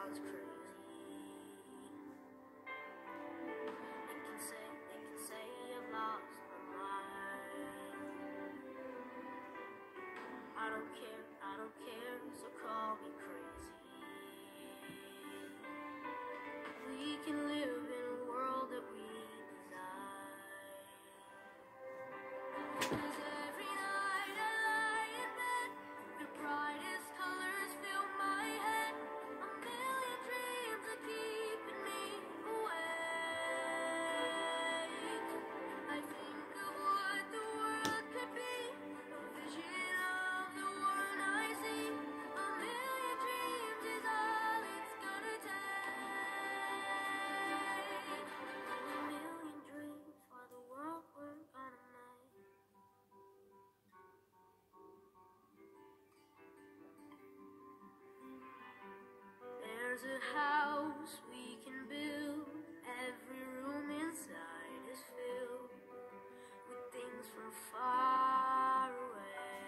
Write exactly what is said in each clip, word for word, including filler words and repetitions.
sounds crazy. They can say, they can say I've lost my mind. I don't care, I don't care, so call me crazy. We can live in a world that we design. 'Cause every night I lie in bed, the brightest colors fill my head. A million dreams are keeping me awake. I think of what the world could be, a vision of the one I see. A million dreams is all it's gonna take. A million dreams for the world we're gonna make. There's a house we can build. Every room inside is filled with things from far away.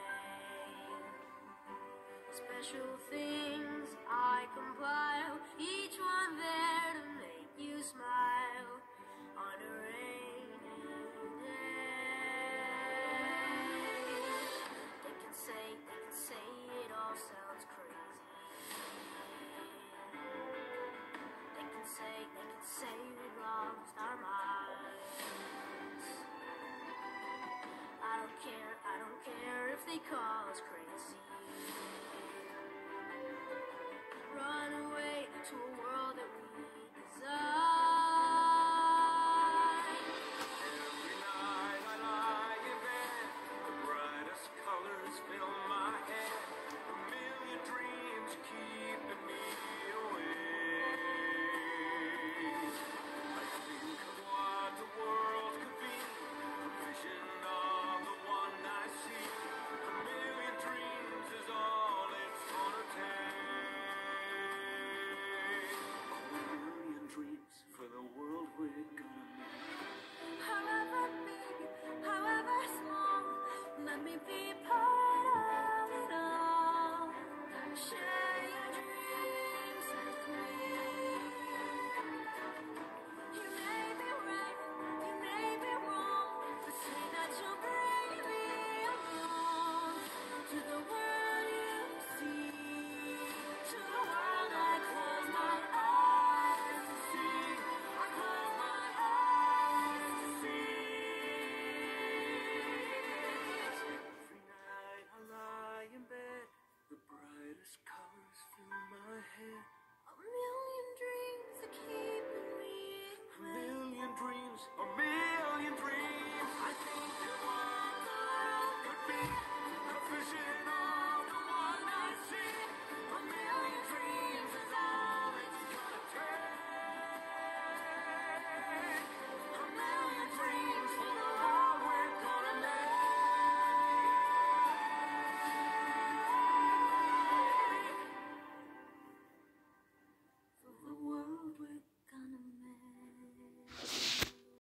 Special things I compile, each one there to make you smile on a rainy day. They can say, they can say it all sounds crazy. They can say, they can say we've lost our minds. I don't care, I don't care if they call us crazy. Run away to a world that we design. Every night I lie in bed, the brightest colors fill my head. A million dreams keeping me awake. I think of what the world could be, a vision of the one I see. A million dreams is all it's gonna take. A million dreams for the world we're gonna make. However big, however small, let me be part of it all. Share your dreams with me. You may be right, you may be wrong, but say that you'll bring me along to the world you see, to the world I close my eyes to see. I close my eyes to see. Every night I lie in bed, the brightest colors fill my head.